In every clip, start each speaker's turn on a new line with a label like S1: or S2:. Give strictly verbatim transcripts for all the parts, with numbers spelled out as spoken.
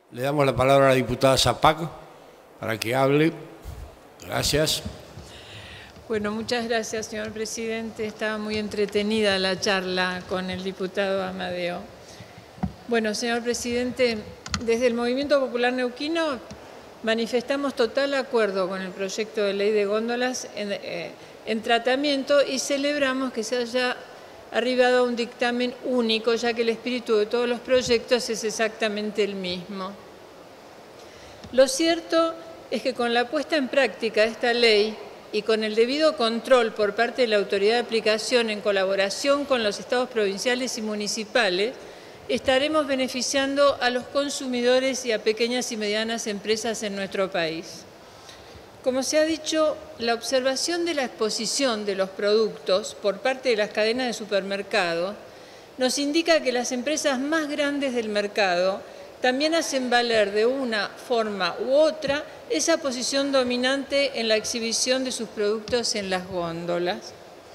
S1: Le damos la palabra a la diputada Zapac para que hable. Gracias.
S2: Bueno, muchas gracias, señor presidente. Estaba muy entretenida la charla con el diputado Amadeo. Bueno, señor presidente, desde el Movimiento Popular Neuquino manifestamos total acuerdo con el proyecto de ley de góndolas en, eh, en tratamiento y celebramos que se haya arribado a un dictamen único, ya que el espíritu de todos los proyectos es exactamente el mismo. Lo cierto es que con la puesta en práctica de esta ley y con el debido control por parte de la autoridad de aplicación en colaboración con los estados provinciales y municipales, estaremos beneficiando a los consumidores y a pequeñas y medianas empresas en nuestro país. Como se ha dicho, la observación de la exposición de los productos por parte de las cadenas de supermercados nos indica que las empresas más grandes del mercado también hacen valer de una forma u otra esa posición dominante en la exhibición de sus productos en las góndolas.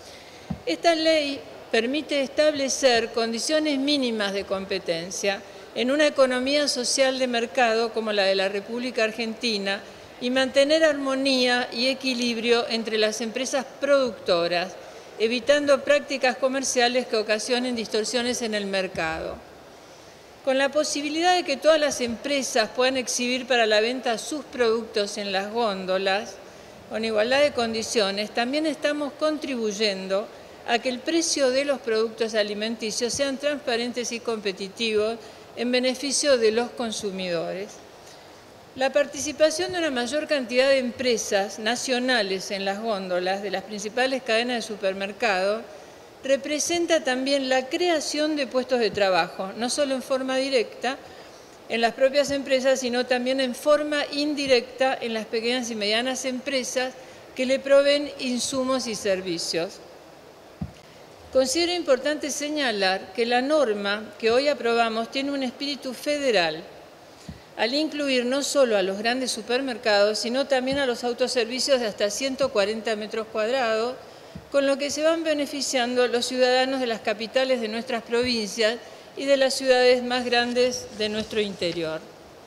S2: Esta ley permite establecer condiciones mínimas de competencia en una economía social de mercado como la de la República Argentina y mantener armonía y equilibrio entre las empresas productoras, evitando prácticas comerciales que ocasionen distorsiones en el mercado. Con la posibilidad de que todas las empresas puedan exhibir para la venta sus productos en las góndolas, con igualdad de condiciones, también estamos contribuyendo a que el precio de los productos alimenticios sean transparentes y competitivos en beneficio de los consumidores. La participación de una mayor cantidad de empresas nacionales en las góndolas de las principales cadenas de supermercados representa también la creación de puestos de trabajo, no solo en forma directa en las propias empresas, sino también en forma indirecta en las pequeñas y medianas empresas que le proveen insumos y servicios. Considero importante señalar que la norma que hoy aprobamos tiene un espíritu federal, al incluir no solo a los grandes supermercados, sino también a los autoservicios de hasta ciento cuarenta metros cuadrados, con lo que se van beneficiando los ciudadanos de las capitales de nuestras provincias y de las ciudades más grandes de nuestro interior.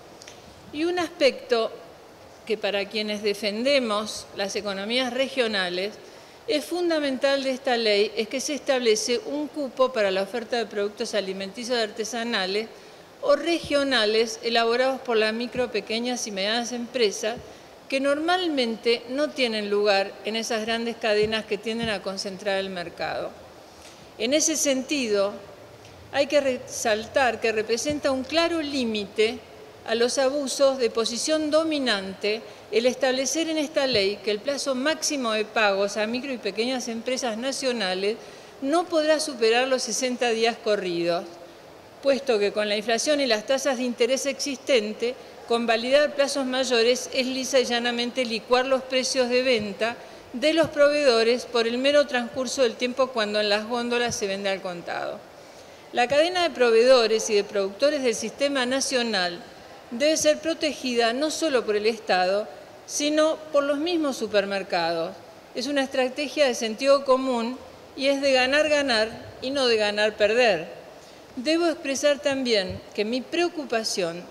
S2: Y un aspecto que para quienes defendemos las economías regionales es fundamental de esta ley es que se establece un cupo para la oferta de productos alimenticios artesanales o regionales elaborados por las micro, pequeñas y medianas empresas que normalmente no tienen lugar en esas grandes cadenas que tienden a concentrar el mercado. En ese sentido, hay que resaltar que representa un claro límite a los abusos de posición dominante el establecer en esta ley que el plazo máximo de pagos a micro y pequeñas empresas nacionales no podrá superar los sesenta días corridos, puesto que con la inflación y las tasas de interés existentes, convalidar plazos mayores es lisa y llanamente licuar los precios de venta de los proveedores por el mero transcurso del tiempo cuando en las góndolas se vende al contado. La cadena de proveedores y de productores del sistema nacional debe ser protegida no solo por el Estado, sino por los mismos supermercados. Es una estrategia de sentido común y es de ganar-ganar y no de ganar-perder. Debo expresar también que mi preocupación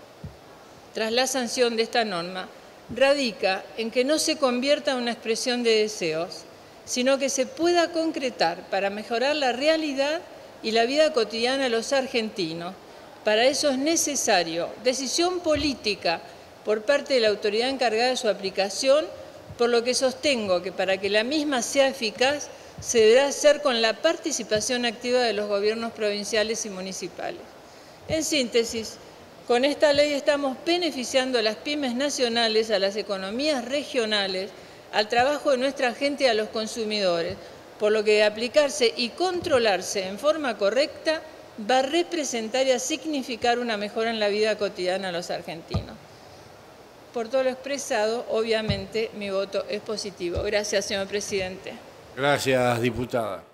S2: tras la sanción de esta norma radica en que no se convierta en una expresión de deseos, sino que se pueda concretar para mejorar la realidad y la vida cotidiana de los argentinos. Para eso es necesario decisión política por parte de la autoridad encargada de su aplicación, por lo que sostengo que para que la misma sea eficaz se deberá hacer con la participación activa de los gobiernos provinciales y municipales. En síntesis, con esta ley estamos beneficiando a las pymes nacionales, a las economías regionales, al trabajo de nuestra gente y a los consumidores, por lo que de aplicarse y controlarse en forma correcta va a representar y a significar una mejora en la vida cotidiana de los argentinos. Por todo lo expresado, obviamente, mi voto es positivo. Gracias, señor presidente.
S1: Gracias, diputada.